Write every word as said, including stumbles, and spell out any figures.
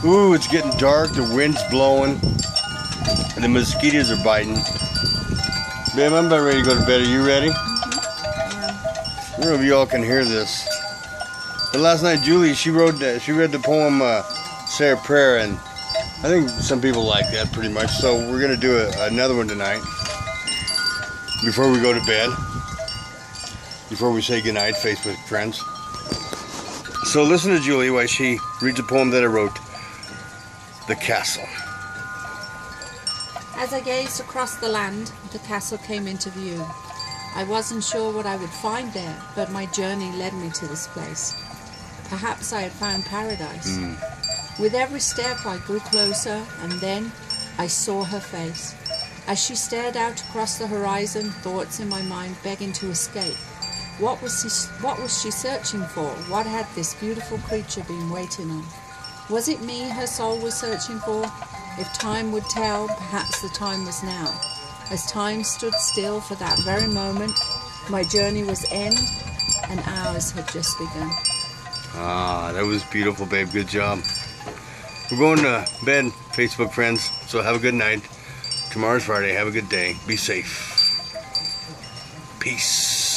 Ooh, it's getting dark, the wind's blowing, and the mosquitoes are biting. Babe, I'm about ready to go to bed. Are you ready? Mm-hmm. Yeah. I don't know if you all can hear this. But last night, Julie, she wrote, uh, she read the poem, uh, Say a Prayer, and I think some people like that pretty much. So we're going to do a, another one tonight, before we go to bed, before we say goodnight, Facebook friends. So listen to Julie while she reads a poem that I wrote, The Castle. As I gazed across the land, the castle came into view. I wasn't sure what I would find there, but my journey led me to this place. Perhaps I had found paradise. Mm. With every step I grew closer, and then I saw her face. As she stared out across the horizon, thoughts in my mind begging to escape. What was she, what was she searching for? What had this beautiful creature been waiting on? Was it me her soul was searching for? If time would tell, perhaps the time was now. As time stood still for that very moment, my journey was end, and ours had just begun. Ah, that was beautiful, babe. Good job. We're going to bed, Facebook friends, so have a good night. Tomorrow's Friday. Have a good day. Be safe. Peace.